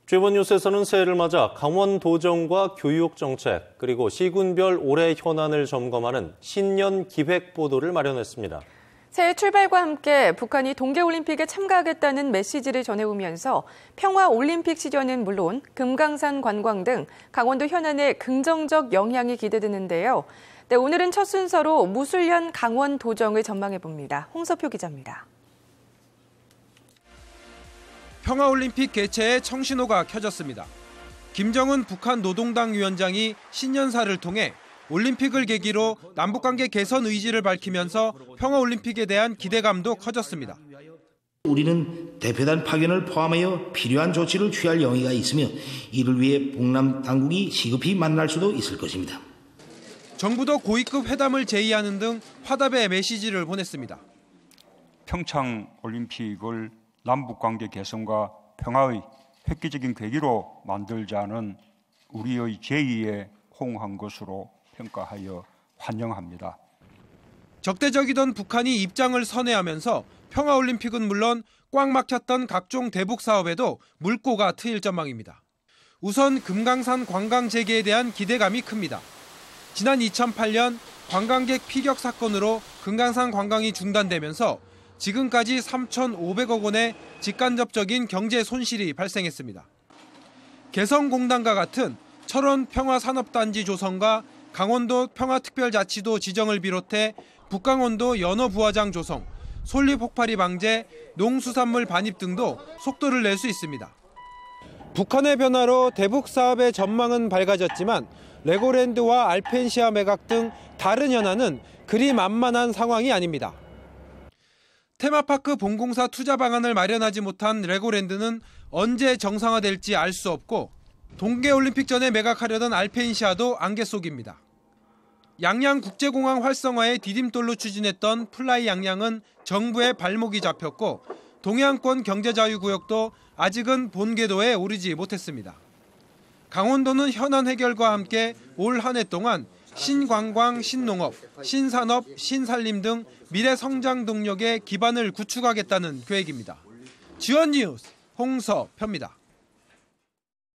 주요 뉴스에서는 새해를 맞아 강원도정과 교육정책 그리고 시군별 올해 현안을 점검하는 신년 기획 보도를 마련했습니다. 새해 출발과 함께 북한이 동계올림픽에 참가하겠다는 메시지를 전해오면서 평화올림픽 시전은 물론 금강산 관광 등 강원도 현안에 긍정적 영향이 기대되는데요. 네, 오늘은 첫 순서로 무술년 강원도정을 전망해봅니다. 홍서표 기자입니다. 평화올림픽 개최에 청신호가 켜졌습니다. 김정은 북한 노동당 위원장이 신년사를 통해 올림픽을 계기로 남북관계 개선 의지를 밝히면서 평화올림픽에 대한 기대감도 커졌습니다. 우리는 대표단 파견을 포함하여 필요한 조치를 취할 용의가 있으며 이를 위해 북남 당국이 시급히 만날 수도 있을 것입니다. 정부도 고위급 회담을 제의하는 등 화답의 메시지를 보냈습니다. 평창올림픽을 남북관계 개선과 평화의 획기적인 계기로 만들자는 우리의 제의에 호응한 것으로 평가하여 환영합니다. 적대적이던 북한이 입장을 선회하면서 평화올림픽은 물론 꽉 막혔던 각종 대북 사업에도 물꼬가 트일 전망입니다. 우선 금강산 관광 재개에 대한 기대감이 큽니다. 지난 2008년 관광객 피격 사건으로 금강산 관광이 중단되면서 지금까지 3,500억 원의 직간접적인 경제 손실이 발생했습니다. 개성공단과 같은 철원 평화산업단지 조성과 강원도 평화특별자치도 지정을 비롯해 북강원도 연어부화장 조성, 솔리폭발이 방제, 농수산물 반입 등도 속도를 낼 수 있습니다. 북한의 변화로 대북 사업의 전망은 밝아졌지만 레고랜드와 알펜시아 매각 등 다른 현안은 그리 만만한 상황이 아닙니다. 테마파크 본공사 투자 방안을 마련하지 못한 레고랜드는 언제 정상화될지 알 수 없고 동계올림픽 전에 매각하려던 알펜시아도 안개 속입니다. 양양국제공항 활성화에 디딤돌로 추진했던 플라이 양양은 정부의 발목이 잡혔고 동해안권 경제자유구역도 아직은 본궤도에 오르지 못했습니다. 강원도는 현안 해결과 함께 올 한 해 동안 신관광, 신농업, 신산업, 신산림 등 미래 성장 동력의 기반을 구축하겠다는 계획입니다. 지원 뉴스 홍서표입니다.